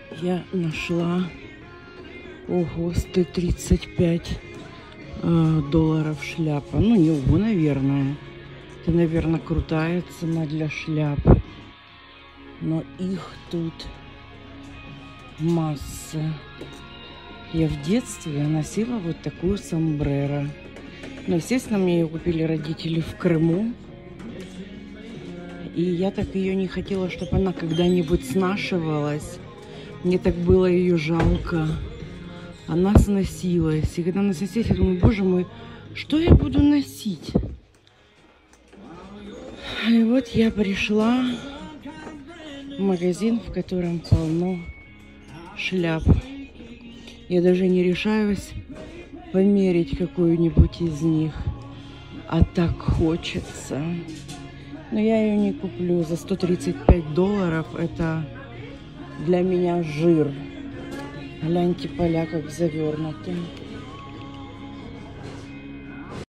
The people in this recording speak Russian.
Я нашла, ого, стоит 35 долларов шляпа. Ну, не ого, наверное. Это, наверное, крутая цена для шляп. Но их тут масса. Я в детстве носила вот такую сомбреро. Но, естественно, мне ее купили родители в Крыму. И я так ее не хотела, чтобы она когда-нибудь снашивалась. Мне так было ее жалко. Она сносилась. И когда она сносилась, я думаю, боже мой, что я буду носить? И вот я пришла в магазин, в котором полно шляп. Я даже не решаюсь померить какую-нибудь из них. А так хочется. Но я ее не куплю. За 135 долларов это для меня жир. Гляньте, поля как завернуты.